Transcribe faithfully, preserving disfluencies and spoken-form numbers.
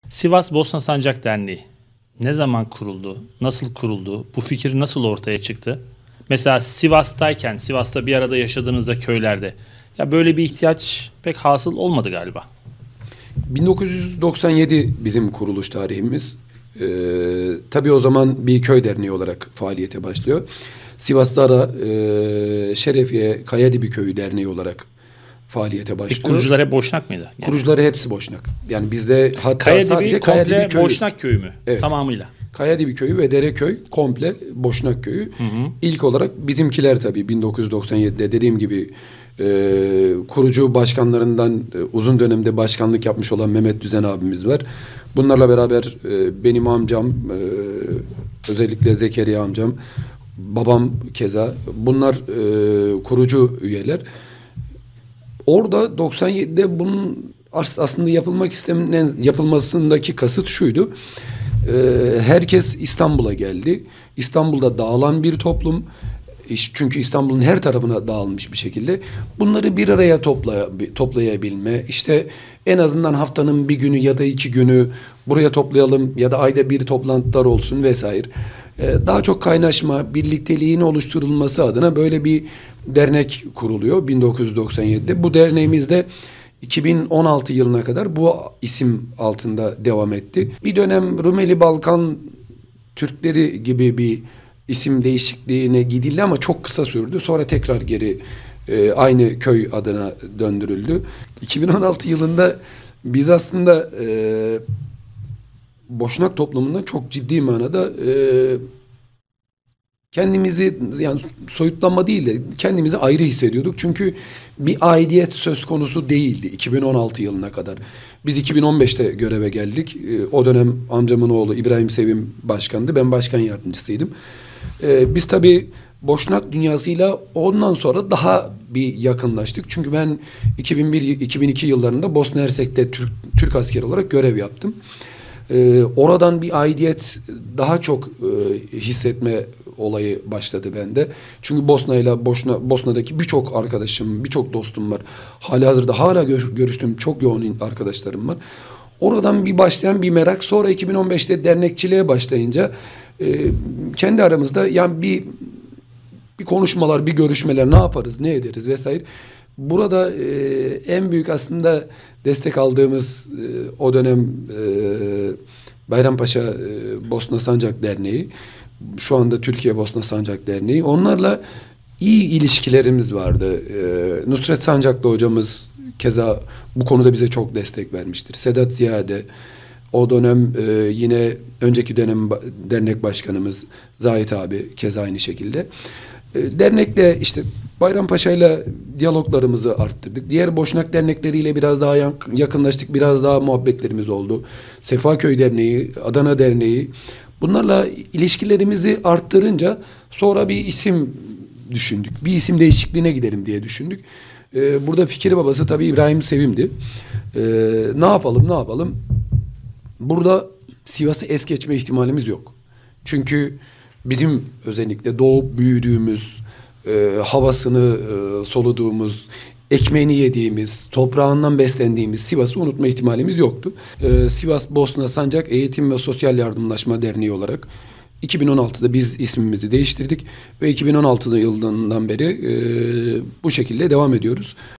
Sivas Bosna Sancak Derneği ne zaman kuruldu? Nasıl kuruldu? Bu fikir nasıl ortaya çıktı? Mesela Sivas'tayken, Sivas'ta bir arada yaşadığınızda köylerde ya böyle bir ihtiyaç pek hasıl olmadı galiba. bin dokuz yüz doksan yedi bizim kuruluş tarihimiz. Ee, tabii o zaman bir köy derneği olarak faaliyete başlıyor. Sivas'ta da e, Şerefiye Kayadibi Köyü Derneği olarak faaliyete Peki başlıyor. kurucular hep Boşnak mıydı? Yani Kurucuları hepsi Boşnak. Yani bizde hatta Kayadibi sadece komple Kayadibi Köyü. Boşnak köyü mü? Evet. Tamamıyla. Kayadibi Köyü ve Dereköy komple Boşnak Köyü. Hı hı. İlk olarak bizimkiler tabii bin dokuz yüz doksan yedide dediğim gibi e, kurucu başkanlarından e, uzun dönemde başkanlık yapmış olan Mehmet Düzen abimiz var. Bunlarla beraber e, benim amcam, e, özellikle Zekeriya amcam, babam keza bunlar e, kurucu üyeler. Orada doksan yedide bunun aslında yapılmak istenen yapılmasındaki kasıt şuydu. Ee, herkes İstanbul'a geldi. İstanbul'da dağılan bir toplum. Çünkü İstanbul'un her tarafına dağılmış bir şekilde. Bunları bir araya topla, toplayabilme. İşte en azından haftanın bir günü ya da iki günü buraya toplayalım ya da ayda bir toplantılar olsun vesaire. Ee, daha çok kaynaşma, birlikteliğin oluşturulması adına böyle bir dernek kuruluyor bin dokuz yüz doksan yedide. Bu derneğimizde iki bin on altı yılına kadar bu isim altında devam etti. Bir dönem Rumeli Balkan Türkleri gibi bir isim değişikliğine gidildi ama çok kısa sürdü. Sonra tekrar geri e, aynı köy adına döndürüldü. iki bin on altı yılında biz aslında e, Boşnak toplumundan çok ciddi manada e, kendimizi, yani soyutlanma değil de kendimizi ayrı hissediyorduk. Çünkü bir aidiyet söz konusu değildi iki bin on altı yılına kadar. Biz iki bin on beşte göreve geldik. O dönem amcamın oğlu İbrahim Sevim başkandı. Ben başkan yardımcısıydım. Biz tabii Boşnak dünyasıyla ondan sonra daha bir yakınlaştık. Çünkü ben iki bin bir iki bin iki yıllarında Bosna Hersek'te Türk, Türk askeri olarak görev yaptım. Ee, oradan bir aidiyet daha çok e, hissetme olayı başladı bende. Çünkü Bosna ile Bosna, Bosna'daki birçok arkadaşım, birçok dostum var. Halihazırda hala gör, görüştüğüm çok yoğun arkadaşlarım var. Oradan bir başlayan bir merak. Sonra iki bin on beşte dernekçiliğe başlayınca e, kendi aramızda yani bir bir konuşmalar, bir görüşmeler, ne yaparız, ne ederiz vesaire. Burada e, en büyük aslında destek aldığımız e, o dönem e, Bayrampaşa e, Bosna Sancak Derneği, şu anda Türkiye Bosna Sancak Derneği. Onlarla iyi ilişkilerimiz vardı. E, Nusret Sancaklı hocamız keza bu konuda bize çok destek vermiştir. Sedat Ziyade, o dönem e, yine önceki dönem dernek başkanımız Zahit abi keza aynı şekilde. Dernekle işte Bayrampaşa'yla diyaloglarımızı arttırdık. Diğer Boşnak dernekleriyle biraz daha yakınlaştık. Biraz daha muhabbetlerimiz oldu. Sefaköy Derneği, Adana Derneği. Bunlarla ilişkilerimizi arttırınca sonra bir isim düşündük. Bir isim değişikliğine gidelim diye düşündük. Ee, burada fikir babası tabii İbrahim Sevim'di. Ee, ne yapalım ne yapalım? Burada Sivas'ı es geçme ihtimalimiz yok. Çünkü bizim özellikle doğup büyüdüğümüz, e, havasını e, soluduğumuz, ekmeğini yediğimiz, toprağından beslendiğimiz Sivas'ı unutma ihtimalimiz yoktu. E, Sivas Bosna Sancak Eğitim ve Sosyal Yardımlaşma Derneği olarak iki bin on altıda biz ismimizi değiştirdik ve iki bin on altı yılından beri e, bu şekilde devam ediyoruz.